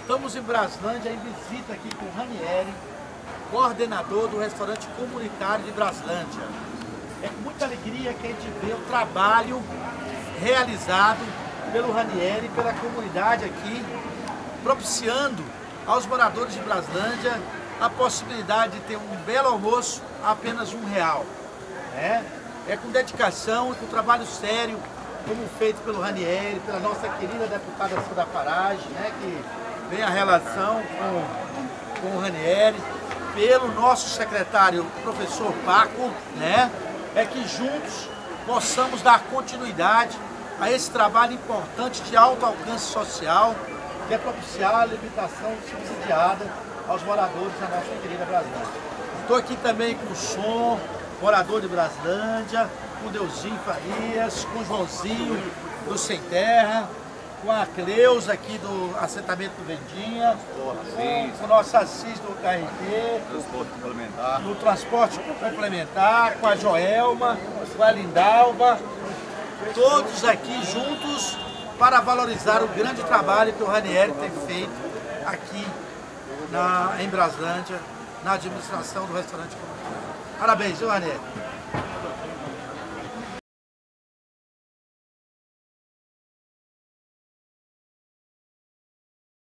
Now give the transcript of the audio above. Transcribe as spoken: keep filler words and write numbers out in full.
Estamos em Braslândia em visita aqui com o Ranieri, coordenador do restaurante comunitário de Braslândia. É com muita alegria que a gente vê o trabalho realizado pelo Ranieri e pela comunidade aqui, propiciando aos moradores de Braslândia a possibilidade de ter um belo almoço a apenas um real. É, é com dedicação e com trabalho sério, como feito pelo Ranieri, pela nossa querida deputada Cida Farage, né, que vem a relação com, com o Ranieri, pelo nosso secretário, professor Paco, né, é que juntos possamos dar continuidade a esse trabalho importante de alto alcance social, que é propiciar a alimentação subsidiada aos moradores da nossa querida Braslândia. Estou aqui também com o Som, morador de Braslândia, com o Deusinho Farias, com o Joãozinho do Sem Terra, com a Cleusa aqui do assentamento do Vendinha, com, com o nosso Assis do K R T, transporte complementar, no transporte complementar, com a Joelma, com a Lindalva, todos aqui juntos para valorizar o grande trabalho que o Ranieri tem feito aqui na, em Braslândia, na administração do restaurante comunitário. Parabéns, viu, Ranieri?